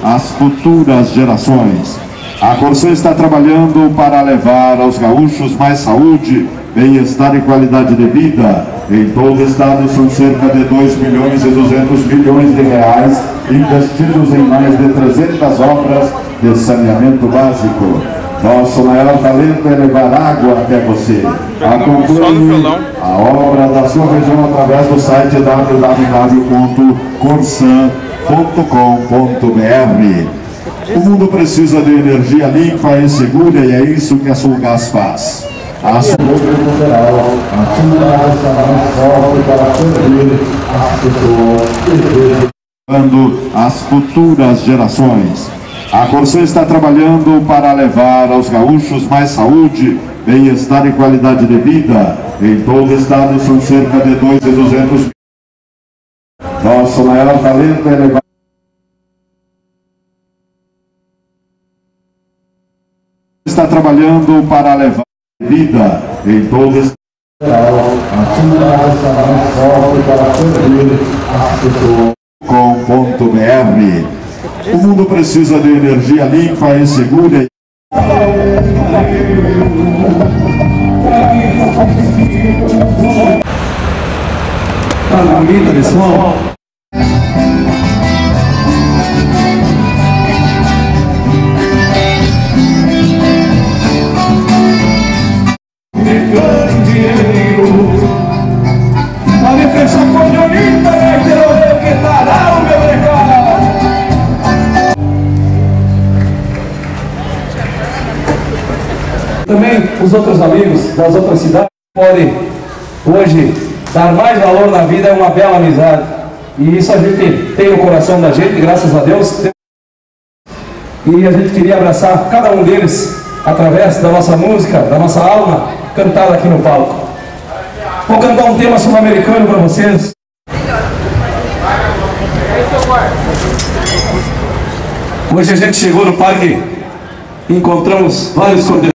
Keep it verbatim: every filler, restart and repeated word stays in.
as futuras gerações. A Corsã está trabalhando para levar aos gaúchos mais saúde, bem-estar e qualidade de vida. Em todo o estado são cerca de dois milhões e duzentos milhões de reais investidos em mais de trezentas obras de saneamento básico. Nosso maior talento é levar água até você. Acompanhe a obra da sua região através do site w w w ponto corsã ponto com ponto b r. O mundo precisa de energia limpa e segura e é isso que a Sulgás faz. A Sulgás para servir as pessoas e as futuras gerações. A Corsã está trabalhando para levar aos gaúchos mais saúde, bem-estar e qualidade de vida. Em todo o estado são cerca de dois milhões e duzentos mil. Nosso maior talento é levar está trabalhando para levar vida em todo o estado. Para servir as pessoas com ponto b r. O mundo precisa de energia limpa e segura. Tá bonita de som. Pode fechar com a Jonita, né? Quero ver que tará o meu recado. Também os outros amigos das outras cidades podem hoje dar mais valor na vida, é uma bela amizade. E isso a gente tem no coração da gente, graças a Deus. E a gente queria abraçar cada um deles através da nossa música, da nossa alma, cantada aqui no palco. Vou cantar um tema sul-americano para vocês. Hoje a gente chegou no parque e encontramos vários cordeiros.